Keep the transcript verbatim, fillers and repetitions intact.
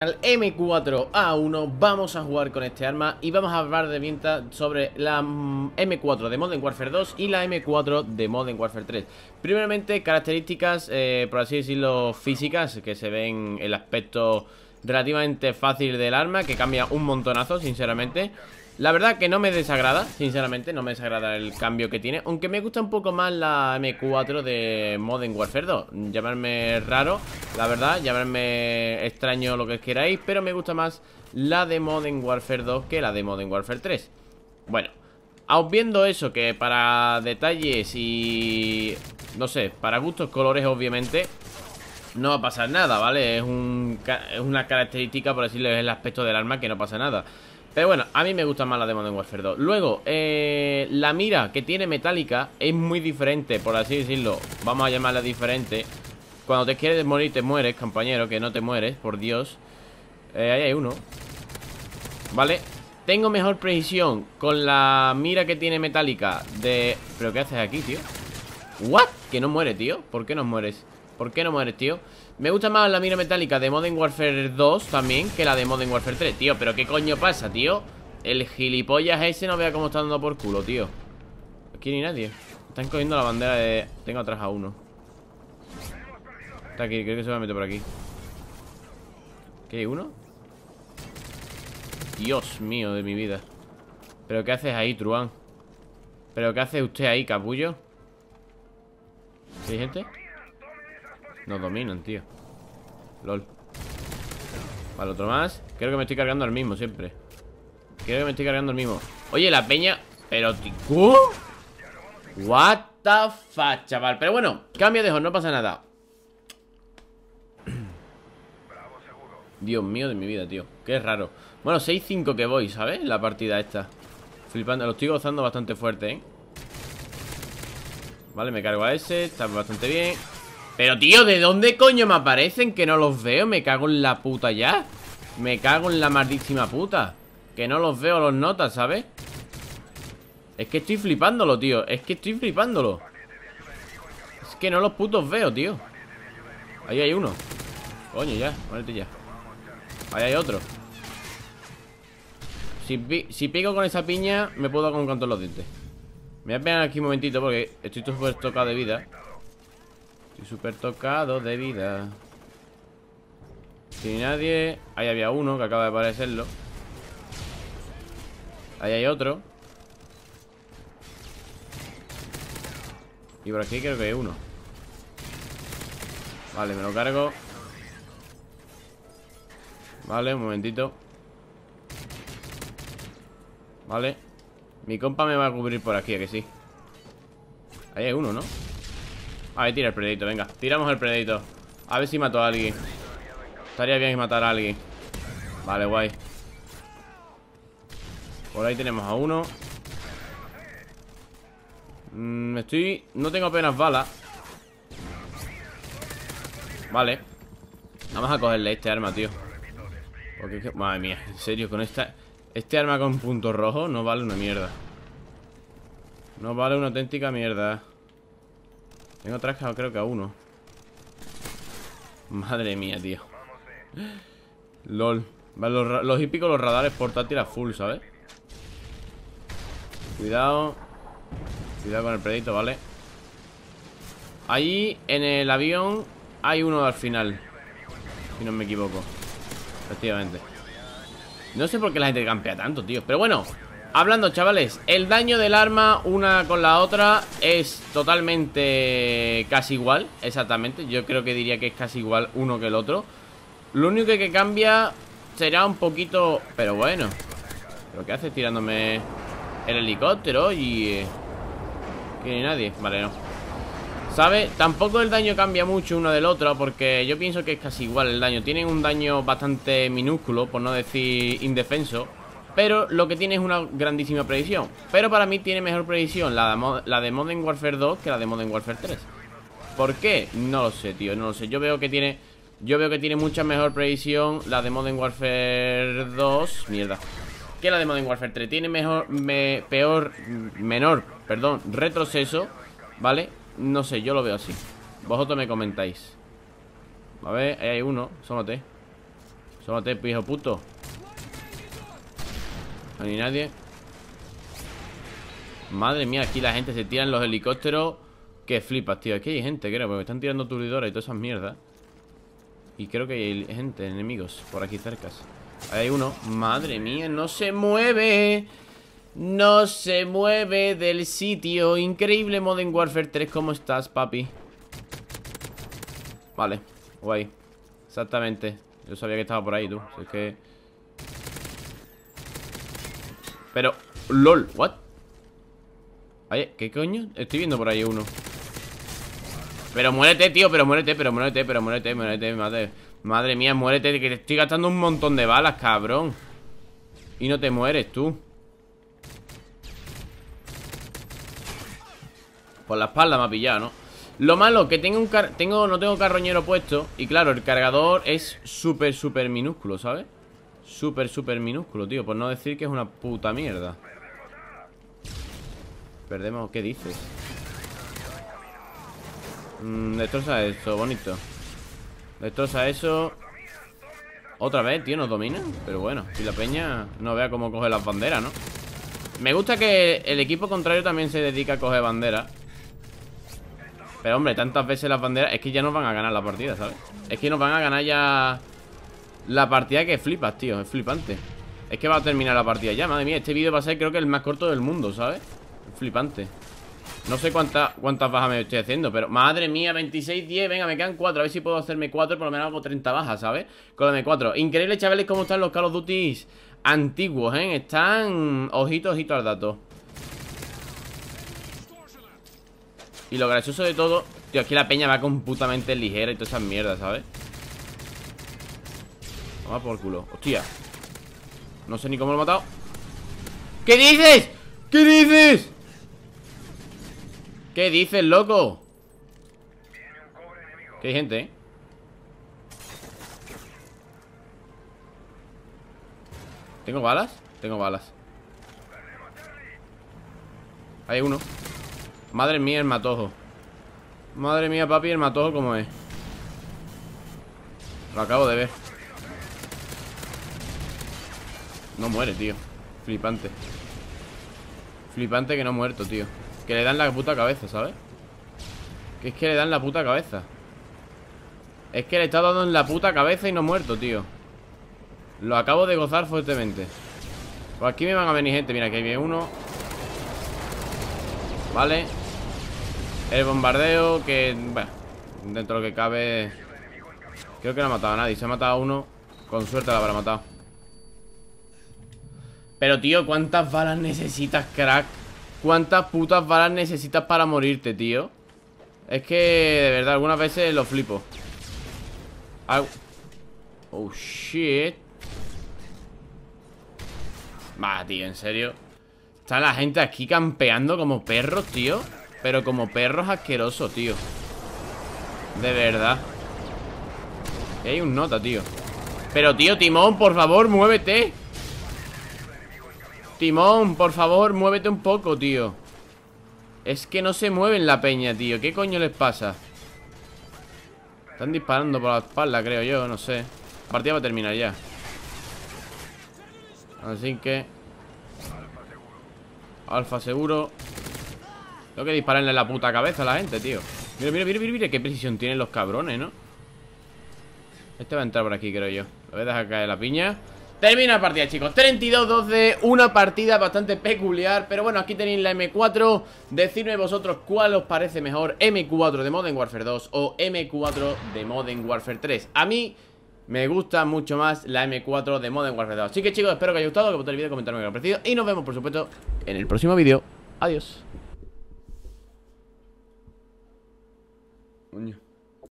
Al M cuatro A uno vamos a jugar con este arma y vamos a hablar de vienta sobre la mm, M cuatro de Modern Warfare dos y la M cuatro de Modern Warfare tres. Primeramente, características, eh, por así decirlo, físicas, que se ven el aspecto relativamente fácil del arma, que cambia un montonazo, sinceramente. La verdad que no me desagrada, sinceramente, no me desagrada el cambio que tiene. Aunque me gusta un poco más la M cuatro de Modern Warfare dos. Llamarme raro, la verdad, llamarme extraño, lo que queráis, pero me gusta más la de Modern Warfare dos que la de Modern Warfare tres. Bueno, aun viendo eso, que para detalles y... no sé, para gustos colores, obviamente no va a pasar nada, ¿vale? Es, un, es una característica, por decirlo, es el aspecto del arma, que no pasa nada. Pero bueno, a mí me gusta más la de Modern Warfare dos. Luego, eh, la mira que tiene metálica es muy diferente, por así decirlo. Vamos a llamarla diferente. Cuando te quieres morir te mueres, compañero, que no te mueres, por Dios. eh, Ahí hay uno. Vale, tengo mejor precisión con la mira que tiene metálica de... ¿Pero qué haces aquí, tío? ¿What? Que no muere, tío. ¿Por qué no mueres? ¿Por qué no mueres, tío? Me gusta más la mira metálica de Modern Warfare dos también que la de Modern Warfare tres. Tío, ¿pero qué coño pasa, tío? El gilipollas ese no vea cómo está dando por culo, tío. Aquí ni nadie. Están cogiendo la bandera de... Tengo atrás a uno. Está aquí, creo que se va a meter por aquí. ¿Qué hay uno? Dios mío de mi vida. ¿Pero qué haces ahí, Truán? ¿Pero qué hace usted ahí, capullo? ¿Hay gente? Nos dominan, tío. LOL. Vale, otro más. Creo que me estoy cargando al mismo siempre. Creo que me estoy cargando al mismo. Oye, la peña... Pero, ¿tico? What the fuck, chaval. Pero bueno, cambio de no pasa nada. Dios mío de mi vida, tío. Qué raro. Bueno, seis cinco que voy, ¿sabes? La partida esta. Flipando, lo estoy gozando bastante fuerte, ¿eh? Vale, me cargo a ese. Está bastante bien. Pero, tío, ¿de dónde coño me aparecen? Que no los veo, me cago en la puta ya. Me cago en la malditísima puta. Que no los veo, los notas, ¿sabes? Es que estoy flipándolo, tío. Es que estoy flipándolo. Es que no los putos veo, tío. Ahí hay uno. Coño, ya, muérete ya. Ahí hay otro. Si, pi si pico con esa piña, me puedo dar con un canto en los dientes. Me voy a pegar aquí un momentito porque estoy súper tocado de vida. Estoy súper tocado de vida. Sin nadie. Ahí había uno que acaba de aparecerlo. Ahí hay otro. Y por aquí creo que hay uno. Vale, me lo cargo. Vale, un momentito. Vale. Mi compa me va a cubrir por aquí, ¿a que sí? Ahí hay uno, ¿no? A ver, tira el predito, venga. Tiramos el predito. A ver si mato a alguien. Estaría bien matar a alguien. Vale, guay. Por ahí tenemos a uno. mm, Estoy... No tengo apenas balas. Vale. Vamos a cogerle este arma, tío. Porque, madre mía, en serio, con esta... Este arma con punto rojo no vale una mierda. No vale una auténtica mierda. Tengo traje, creo que a uno. Madre mía, tío. LOL. Vale, los, los hípicos, los radares portátiles a full, ¿sabes? Cuidado. Cuidado con el predito, ¿vale? Ahí, en el avión, hay uno al final. Si no me equivoco. Efectivamente. No sé por qué la gente campea tanto, tío. Pero bueno, hablando, chavales, el daño del arma una con la otra es totalmente casi igual. Exactamente, yo creo que diría que es casi igual uno que el otro. Lo único que cambia será un poquito... Pero bueno. ¿Pero qué haces tirándome el helicóptero? Y... Eh... Que ni nadie, vale, no. ¿Sabe? Tampoco el daño cambia mucho uno del otro, porque yo pienso que es casi igual el daño. Tienen un daño bastante minúsculo, por no decir indefenso, pero lo que tiene es una grandísima predicción. Pero para mí tiene mejor predicción la de, la de Modern Warfare dos que la de Modern Warfare tres. ¿Por qué? No lo sé, tío, no lo sé. Yo veo que tiene Yo veo que tiene mucha mejor predicción la de Modern Warfare dos. Mierda. Que la de Modern Warfare tres. Tiene mejor, me, peor, menor, perdón, retroceso, ¿vale? No sé, yo lo veo así. Vosotros me comentáis. A ver, ahí hay uno, sómate. Sóbate, hijo puto. No hay ni nadie. Madre mía, aquí la gente se tira en los helicópteros. Que flipas, tío. Aquí hay gente, creo, porque me están tirando turbidoras y todas esas mierdas. Y creo que hay gente, enemigos, por aquí cerca. Ahí hay uno. Madre mía, no se mueve. No se mueve del sitio. Increíble Modern Warfare tres. ¿Cómo estás, papi? Vale, guay. Exactamente. Yo sabía que estaba por ahí, tú. Es que... Pero... LOL, ¿what? Ay, ¿qué coño? Estoy viendo por ahí uno. Pero muérete, tío, pero muérete, pero muérete, pero muérete, muérete, madre. Madre mía, muérete, que te estoy gastando un montón de balas, cabrón. Y no te mueres, tú. Por la espalda me ha pillado, ¿no? Lo malo, que tengo un car tengo, no tengo carroñero puesto. Y claro, el cargador es súper, súper minúsculo, ¿sabes? Súper, súper minúsculo, tío. Por no decir que es una puta mierda. Perdemos, ¿qué dices? Mm, destroza eso, bonito. Destroza eso. Otra vez, tío, nos dominan. Pero bueno, si la peña no vea cómo coge las banderas, ¿no? Me gusta que el equipo contrario también se dedica a coger banderas. Pero hombre, tantas veces las banderas. Es que ya nos van a ganar la partida, ¿sabes? Es que nos van a ganar ya la partida, que flipas, tío, es flipante. Es que va a terminar la partida ya, madre mía. Este vídeo va a ser, creo que el más corto del mundo, ¿sabes? Es flipante. No sé cuántas cuántas bajas me estoy haciendo, pero madre mía, veintiséis, diez. Venga, me quedan cuatro. A ver si puedo hacerme cuatro, por lo menos hago treinta bajas, ¿sabes? Con la M cuatro. Increíble, chavales, cómo están los Call of Duty antiguos, ¿eh? Están ojito, ojito al dato. Y lo gracioso de todo, tío, es que la peña va completamente ligera y todas esas mierdas, ¿sabes? Toma por culo. Hostia. No sé ni cómo lo he matado. ¿Qué dices? ¿Qué dices? ¿Qué dices, loco? Que hay gente, ¿eh? ¿Tengo balas? Tengo balas. Hay uno. Madre mía, el matojo. Madre mía, papi, el matojo como es. Lo acabo de ver. No muere, tío. Flipante. Flipante que no ha muerto, tío. Que le dan la puta cabeza, ¿sabes? Que es que le dan la puta cabeza. Es que le está dando en la puta cabeza y no ha muerto, tío. Lo acabo de gozar fuertemente. Pues aquí me van a venir gente. Mira, aquí viene uno. Vale. El bombardeo que... Bueno, dentro de lo que cabe... Creo que no ha matado a nadie. Se ha matado a uno. Con suerte la habrá matado. Pero, tío, ¿cuántas balas necesitas, crack? ¿Cuántas putas balas necesitas para morirte, tío? Es que, de verdad, algunas veces lo flipo. Algo... Oh, shit. Va, tío, en serio. Está la gente aquí campeando como perros, tío. Pero como perros asquerosos, tío. De verdad. Y hay un nota, tío. Pero, tío, Timón, por favor, muévete. Timón, por favor, muévete un poco, tío. Es que no se mueven la peña, tío. ¿Qué coño les pasa? Están disparando por la espalda, creo yo, no sé. La partida va a terminar ya. Así que... Alfa seguro. Tengo que dispararle en la puta cabeza a la gente, tío. Mira, mira, mira, mira, mira qué precisión tienen los cabrones, ¿no? Este va a entrar por aquí, creo yo. Lo voy a dejar caer la piña. Termina la partida, chicos, treinta y dos doce. Una partida bastante peculiar. Pero bueno, aquí tenéis la M cuatro. Decidme vosotros cuál os parece mejor, M cuatro de Modern Warfare dos o M cuatro de Modern Warfare tres. A mí me gusta mucho más la M cuatro de Modern Warfare dos. Así que, chicos, espero que os haya gustado, que os haya el vídeo, comentarme qué os ha parecido. Y nos vemos, por supuesto, en el próximo vídeo. Adiós.